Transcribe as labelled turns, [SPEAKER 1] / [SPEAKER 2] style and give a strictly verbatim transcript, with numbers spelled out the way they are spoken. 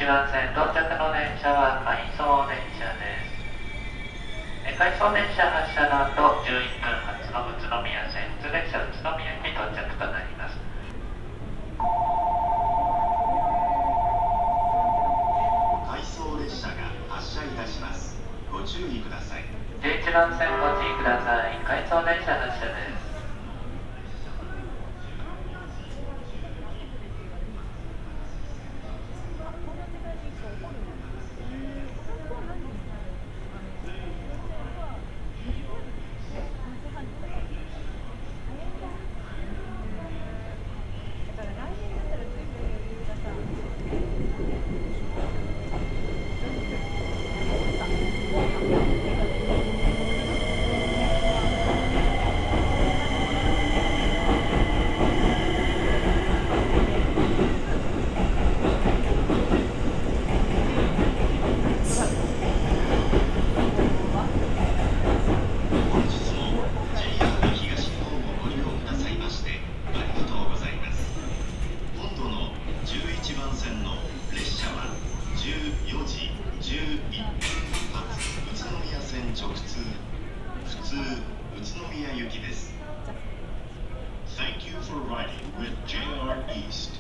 [SPEAKER 1] 番線到着の電車は回送電車です。え回送電車発車の後じゅういっぷん発の宇都宮線普通列車宇都宮に到着となります。
[SPEAKER 2] 回送列車が発車いたします。ご注意ください。
[SPEAKER 1] じゅういちばん線ご注意ください。回送電車発車です。